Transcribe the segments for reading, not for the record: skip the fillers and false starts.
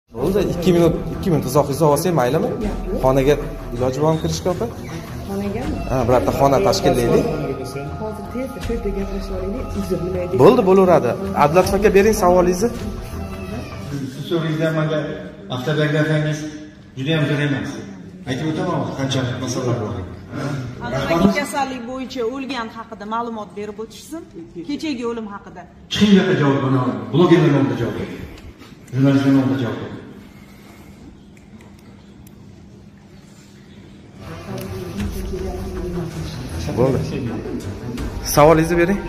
Bo'ldi, 2 minut uzoq olsak maylimi? Xonaga iloji bormi kirishga opa? Xonagami? Ha, birorta xona tashkillaylik. Hozir tezda shu yerda gaplashib olaylik. Uzr nima deydi? Bo'ldi, bo'laveradi. Abdullatif aka bering savolingizni. Siz so'ringizdan menga avtobiografiyangiz juda ham zo'r emas. Aytib o'taman, qancha masalalar bor. Aniqlangan kasallik bo'yicha o'lgan haqida ma'lumot berib o'tishsin. Kechagi o'lim haqida. Kimga javob beraman? Blogerlar nomiga javob bering. Jurnalistlar nomiga javob bering. Bo'ldi. Savolingizni bering.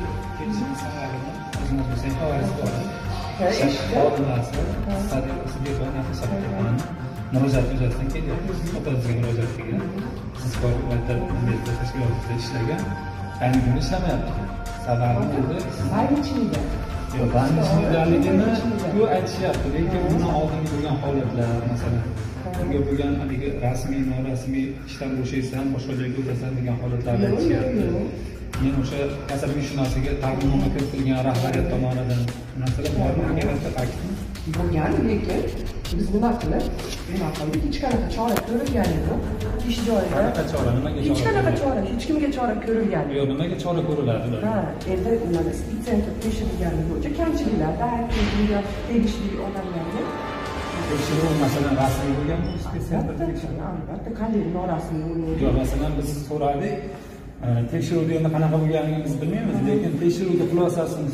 Murojaat yuzasidan kelyapti. Otamizga murojaat qilgan. Siz maktab tashkilotida ishlagan. Ayni kuni ishlamayapti. Sababi endi Baynichida. yo'q, baynichiligini bu aytishyapti, lekin bundan oldingi bo'lgan holatlar, masalan, unga bo'lgan haligi rasmiy, norasmiy ishdan bo'shaysan, boshqa joyga o'tasan degan holatlarni aytishyapti. Men o'sha kasabshunosaga taqdimnoma kiritilgan rahbariyat tomonidan narsalar bormi? Agarda faktmi? Bo'lgan, lekin biz nima qilib, hech qanaqa chora ko'rilgani yo'q. Ish joyida Qanaqa chora, nimaga hech qanaqa chora, hech kimga chora ko'rilgani yo'q. yo'q, nimaga chora ko'riladi? Ha, endi mana spitsentr tekshirilgani bo'yicha kamchiliklarda aytilgan tegishli odamlarga Tekshiruv masalan rasmiy bo'lganmi? albatta qanday norasmiy bo'lgan. Yo'q, masalan biz so'radik, tekshiruvda endi qanaqa bo'lganligini biz bilmaymiz, lekin tekshiruvda xulosasini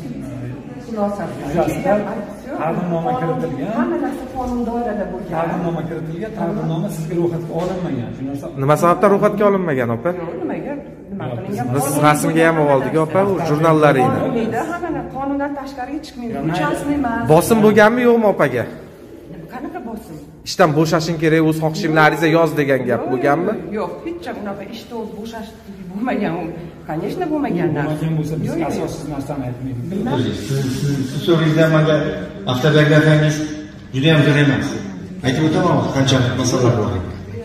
taqdimnoma kiritilgan. Hamma narsa qonun doirasida bo'lgan. Taqdimnoma kiritilgan, taqdimnoma sizga ro'yxatga olinmagan. Shu narsa Nima sababdan ro'yxatga olinmagan opa? Nimaga? Nima qilingan? Biz rasmga ham oldik opa, u jurnallaringni. Hamma qonundan tashqariga chiqmaydi. Uchasini emas. Bosim bo'lganmi yo'qmi opaga? Qanaqa bosim? Ishdan bo'shashing kerak, o'z xohishingizni yoz degan gap bo'lganmi? Yo'q, hech unaqa ishda bo'shash bo'lmagan u. Конечно, bo'lmagan narsa. bo'lmagan bo'lsa biz asossiz narsani aytmaydik. Siz so'ringizdan menga avtobiografiyangiz juda ham zo'r emas. Aytib o'taman, qancha masalalar bor.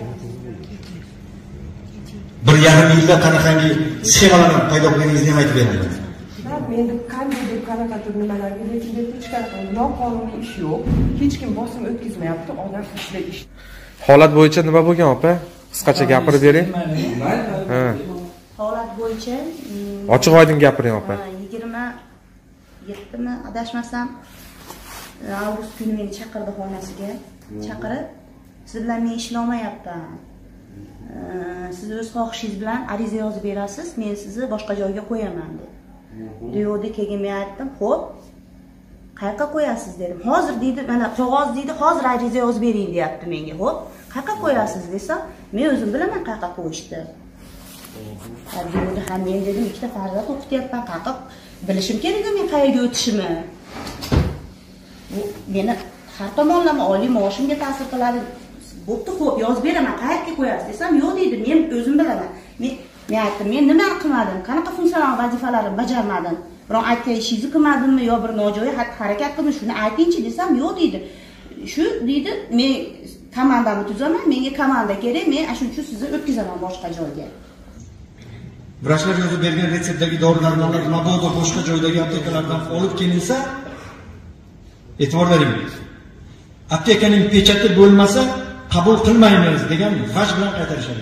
1,5 yilda qanaqangi sxemalarni paydo qilganingizni ham aytib beraman. Men qanday deb qanaqadir nimalarga lekin hech qanaqa noqonuniy ish yo'q. Hech kim bosim o'tkazmayapti, odam ishda ish. Holat bo'yicha nima bo'lgan opa? Qisqacha gapirib bering. Ha. Holat bo'yicha Ochiq oydin gapiring opa. 27mi adashmasam avgust kuni meni chaqirdi xonasiga. Chaqirib, siz bilan men ishlamayapman. Siz o'z xohishingiz bilan ariza yozib berasiz, men sizni boshqa joyga qo'yaman dedi. Deyodi, keyin men aytdim, "Xo'p, qayerga qo'yasiz?" dedim. "Hozir" dedi, mana qog'oz dedi, "Hozir ariza yozib bering" deyapti menga. "Xo'p, qayerga qo'yasiz?" desam, "Men o'zim bilaman qayerga qo'yishni." Deydi, "Ha, men dedim, ikkita farzand o'qityapman, qayerga bilishim kerak-ku men qayerga o'tishimni." Bu meni har tomonlama oliy maoshimga ta'sir qiladi. "Bo'pti, xo'p, yozib beraman, qayerga qo'yasiz?" desam, "Yo'q" deydi, "Men o'zim bilaman." Men aytdim, "Men nima qilmadim? Qanaqa funksional vazifalarimni bajarmadim? Biroq aytgan ishingizni qilmadimmi yo bir nojo'ya xatti-harakat qildim, shuni aytingchi" desam, "Yo'q" deydi. "Shu" deydi, "Men komandani tuzaman, menga komanda kerak, men shuning uchun sizni o'tkazaman boshqa joyga." Vrachlar yozib bergan retseptdagi dori-darmonlar mabodo boshqa joydagi aptekalardan olib kelinsa, e'tibor bering. Aptekaning pechati bo'lmasa qabul qilmaymiz degan faj bilan qaytarishadi.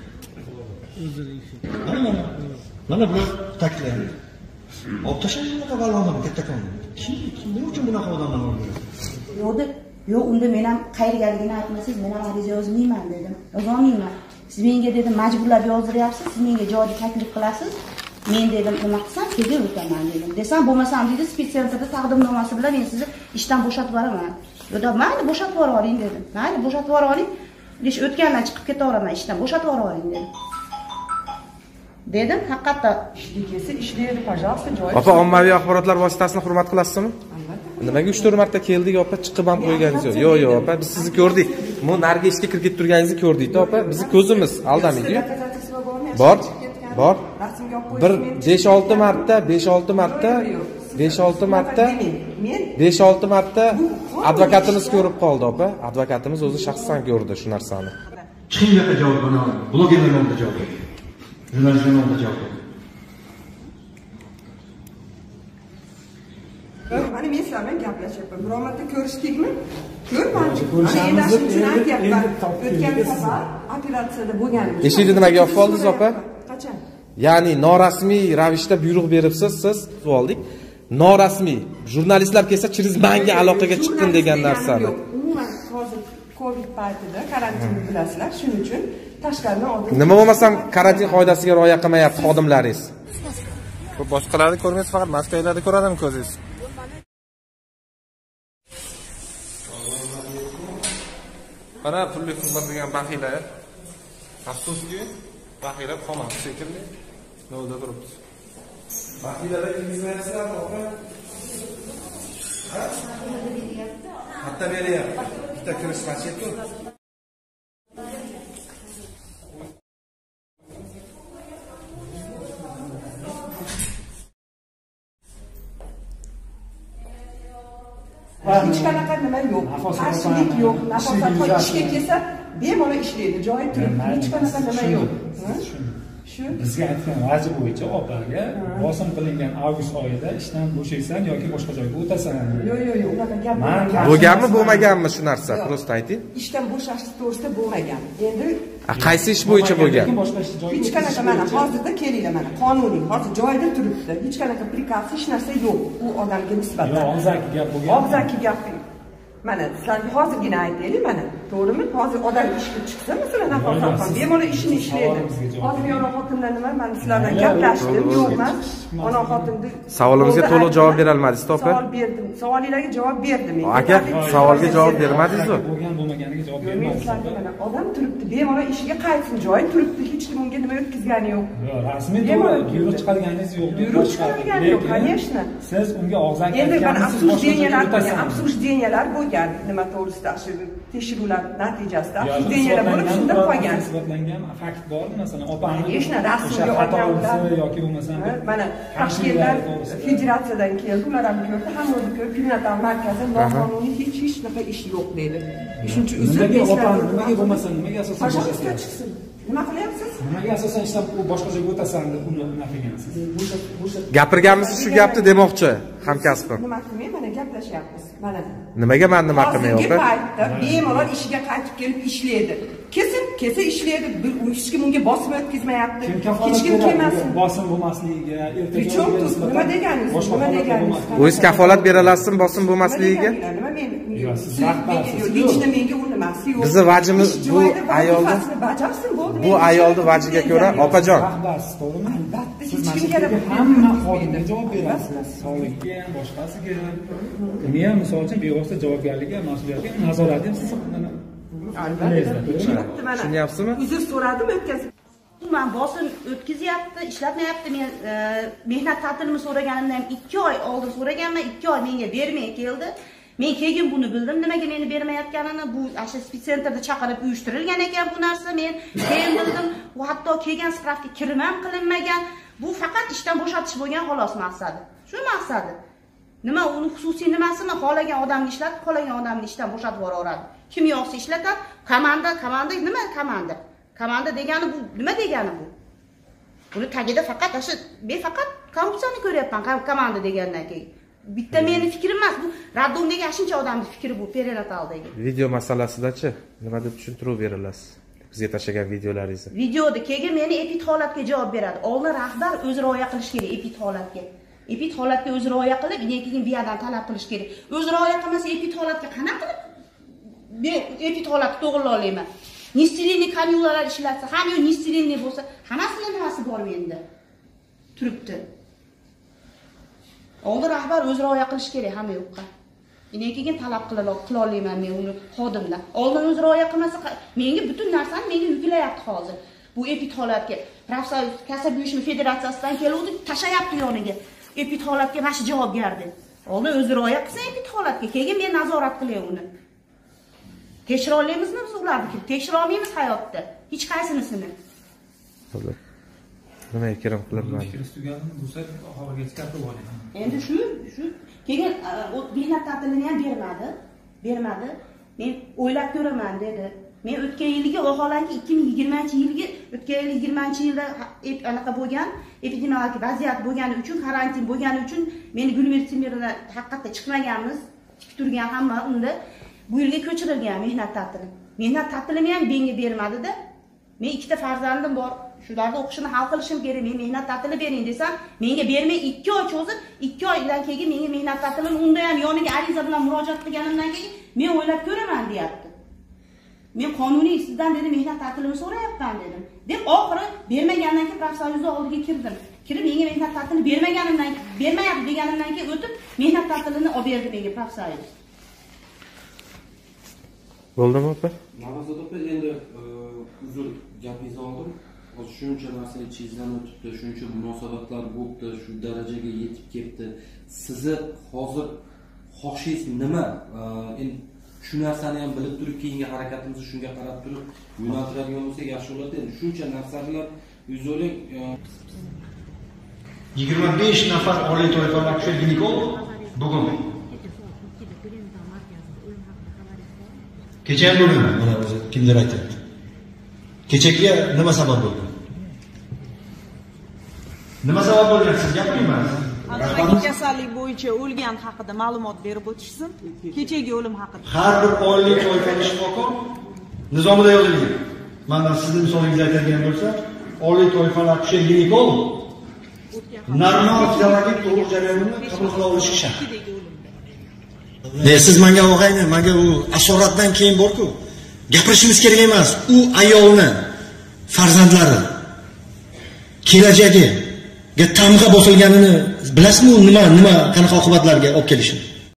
Mana bu ta'kidlayapti. Olib tashlang bunaqa balonni kattakonni. Kim uchun bunaqa odamlarni olib keladi? Yo'q, unda men ham qayergaligini aytmasangiz, men ham ariza yozmayman dedim. Yozolmayman. Siz menga dedim majburlab yozdiryapsiz, siz menga joriy taklif qilasiz. Men dedim, nima qilsam, keyin o'taman dedim. Desam, bo'lmasam deydi, spitsentrda taqdimnomasi bilan men sizni ishdan bo'shatib yuboraman. Yo'q, mayli, bo'shatib yuboring dedim. Mayli, bo'shatib yuboring. Ish o'tgandan chiqib ketaveraman ishdan, bo'shatib yuboring dedim. Dedim, haqiqatda Ishligisi ishlaydi, пожалуйста, joy. Opa, ommaviy axborotlar vositasini hurmat qilasizmi? Nimaga 3-4 marta keldik opa, chiqib ham qo'yganingiz yo'q. Yo'q, opa, biz sizni ko'rdik. Bu narga ishga kirib ketib turganingizni ko'rdik-da opa. Bizni ko'zimiz aldamaydi-ku. Bor. Bir 5-6 marta advokatimiz ko'rib qoldi opa. Advokatimiz o'zi shaxsan ko'rdi shu narsani. Kimga javob beraman? Blogerlar nomiga javob bering. Jurnalistlar nomiga javob bering. mana men sizlar bilan gaplashyapman. Biror marta ko'rishdikmi? Ko'rmadik. Mana endi shuning uchun aytyapman. O'tgan safar operatsiyada bo'lganimiz. Eshikni nimaga yopib oldingiz, opa? Qachon? Ya'ni norasmiy ravishda buyruq beribsiz, siz oldik. Norasmiy jurnalistlar kelsa chiz menga aloqaga chiqqin degan narsani. Umuman hozir Covid paytida karantinni bilasizlar, shuning uchun tashqaridan oldin. Nima bo'lmasam karantin qoidasiga rioya qilmayapti xodimlaringiz. Bu boshqalarni ko'rmaysiz, faqat maskalarni ko'radimi ko'zingiz? Mana pulli xizmat degan baxiylar. Afsuski, baxiylar qolmadi shekilli. Nolda turibdi. Baxiylarga kirgizmayapsizlarmi, opa? Hatta beryapti. Bitta kirish mashqi. Hech qanaqa nima yo'q. Qarshilik yo'q. Nafosatxon ishga kelsa, bemalol ishlaydi. Joyi turibdi. Hech qanaqa nima yo'q. Shu bizga aytgan vaji bo'yicha opaga bosim qilingan avgust oyida ishdan bo'shaysan yoki boshqa joyga o'tasan. Yo'q, unaqa gap bo'lganmi, bo'lmaganmi shu narsa? Prosta ayting. Ishdan bo'shash to'g'risida bo'lmagan. Endi qaysi ish bo'yicha bo'lgan? Hech qanaqa mana hozirda kelinglar mana qonuniy, hozir joyida turibdi. Hech qanaqa prikaz, hech narsa yo'q u odamga nisbatan. Yo'q, og'zaki gap bo'lgan. Og'zaki gap. Mana sizlarga hozirgina aytaylik mana, to'g'rimi? Hozir odam ishga chiqsa, masalan, nafosatxon bemalol ishini ishlaydi. Hozir yana xotinlar nima, men sizlardan gaplashdim, yo'qman. Ona xotinni savolimizga to'liq javob bera olmadingiz, to'pa? Savol berdim. Savolingizga javob berdim men. Aka, savolga javob bermadingiz-ku? Bo'lgan bo'lmaganiga javob bermadingiz. Mana odam turibdi, bemalol ishiga qaytsin, joyi turibdi, hech kim unga nima o'tkazgani yo'q. Yo'q, rasmiy buyruq chiqarganingiz yo'q. Buyruq chiqargani yo'q, конечно. Siz unga og'zaki endi mana obsуждениyalar bo'lgan. Nima to'g'risida shu tekshiruvlar natijasida obsуждениyalar bo'lib shunda qolgan. Isbotlangan fakt bormi, masalan, opani конечно, rasmga olganlar yoki bo'lmasam mana Toshkentdan federatsiyadan keldi, ular ham ko'rdi, hamma ko'rdi, prenatal markazda noqonuniy hech naqa ish yo'q dedi. Shuning uchun nimaga bo'lmasa, nimaga asosan chiqsin? Nima qilyapsiz? Nimaga asosan ishlab boshqa joyga o'tasan deb uni nima qilgansiz? Gapirganmiz shu gapni demoqchi hamkasbim. Nima qilmay mana gaplashyapmiz. Mana. Nimaga men nima qilmay opa? Paytda bemalol ishiga qaytib kelib ishlaydi. Kelsa ishlaydi. Hech kim unga bosim o'tkazmayapti. Hech kim kelmasin. Bosim bo'lmasligiga, ertaga nima deganingiz? Nima deganingiz? O'zingiz kafolat bera olasizmi bosim bo'lmasligiga? Nima men? Yo'q, siz rahbarsiz. Hech menga u nimasi yo'q. Bizni vajimiz bu ayolni bajarsin bo'ldi. Bu ayolni vajiga ko'ra, opajon. Rahbarsiz, to'g'rimi? Albatta, hech kimga hamma xodimga javob berasiz. Sog'likka ham, boshqasiga ham. Uni ham misol uchun bevosita javobgarligi, mas'uliyati, nazorati ham siz albatta. Tushunyapsizmi? Uzr so'radim o'tkazib. Men bosim o'tkazyapti, ishlatmayapti. Men mehnat ta'tilini so'raganimdan 2 oy oldin so'raganman, 2 oy menga bermay keldi. Men keyin buni bildim, nimaga meni bermayotganini. Bu asha spitsentrda chaqirib uyushtirilgan ekan bu narsa. Men keyin bildim, u hatto kelgan spravka kirim ham qilinmagan. Bu faqat ishdan bo'shatish bo'lgan xolos maqsadi. Shu maqsadi. Nima uni xususiy nimasini xohlagan odamga ishlatib, xohlagan odamni ishdan bo'shatib yuboradi. Kim yo'qsa ishlatadi. Komanda nima komanda? Komanda degani bu nima degani bu? Buni tagida faqat befaqat korrupsiyani ko'ryapman komanda degandan keyin. Bitta meni fikrim emas, bu raddomdagi shuncha odamning fikri bu perenataldagi. Video masalasida-chi, nima deb tushuntirib berasiz? Bizga tashlagan videolaringizni. Videoda keyin meni epid holatga javob beradi. Oldin rahbar o'zi rioya qilish kerak epid holatga. Epid holatga o'zi rioya qilib, keyin biyadan talab qilish kerak. O'zi rioya qilmasa epid holatga qanaqa qilib epid holatni to'g'rilay olmayman. Nistilinli kanyulalar ishlatsa, ham yo nistilinli bo'lsa, hammasini nimasi bor menda. Turibdi. Oldin rahbar o'zi rioya qilish kerak hamma yo'qqa. Keyin talab qila olmayman men uni xodimdan. Oldin o'zi rioya qilmasa, menga butun narsani menga yuklayapti hozir. Bu epid holatga Profsoyuz kasab uyushma federatsiyasidan keluvdi, tashayapti yoniga. Epid holatga mana shu javobgardi. Oldin o'zi rioya qilsa epid holatga, keyin men nazorat qilay uni. Tekshira olamizmi biz ularni? Tekshira olmaymiz hayotda. Hech qaysinisini. Nima kirim qilinmadi? Tekshirish tugadimi? Bu safar oxirigacha chiqarib olaman. Endi shu keyin mehnat ta'tilini ham bermadi. Men o'ylab ko'raman dedi. Men o'tgan yilgi vaholanki 2020-yilgi o'tgan yil 20-yilda anaqa bo'lgan epidemiologik vaziyat bo'lgani uchun, karantin bo'lgani uchun meni Gulmir Timirdan haqiqatda chiqmaganmiz, tik turgan hamma unda bu yilga ko'chirilgan mehnat ta'tili. Mehnat ta'tilini ham menga bermadi-da. Men ikkita farzandim bor. Shularni o'qishini hal qilishim kerak. Men mehnat ta'tili bering desam, menga bermay 2 oy cho'zib, 2 oydan keyin menga mehnat ta'tilini unda ham yoniga ariza bilan murojaat qilganimdan keyin men o'ylab ko'raman deyapti. Men qonuniy sizdan dedi mehnat ta'tilini so'rayapman dedim. Deb oxiri bermagandan keyin profsoyuz oldiga kirdim. Kirib menga mehnat ta'tilini bermayapti deganimdan keyin o'tib mehnat ta'tilini olib berdi menga profsoyuz. Bo'ldimi opa? Navazat opa, endi uzr gapingizni oldim. Shuncha narsa ichingizdan o'tibdi, shuncha munosabatlar bo'ldi, shu darajaga yetib ketdi. Sizni hozir xohishingiz nima? Endi shu narsani ham bilib turib, keyingi harakatimizni shunga qarab turib yo'naltiradigan bo'lsak yaxshi bo'ladi. Endi shuncha narsa bilan o'zing 25 nafar oliy toifalar ginekolog bugun. Kecha ham bo'lgan, mana o'zi kimdir aytibdi. Kechaga nima sabab bo'ldi? Nima sabab bo'lgan siz gapiringman. Anavi kasallik bo'yicha o'lgan haqida ma'lumot berib o'tishsin. Kechagi o'lim haqida. Har bir oliy toifali shifokor nizomida yozilgan. Mana sizning misolingizni aytadigan bo'lsa, oliy toifalar ginekolog normal fiziologik tug'ruq jarayonini qabul qila olishi shart. Siz menga og'ayni, menga u asoratdan keyin bor-ku. Gapirishimiz kerak emas. U ayolni farzandlari kelajagiga tamg'a bosilganini bilasizmi? Nima qanaqa oqibatlarga olib kelishini?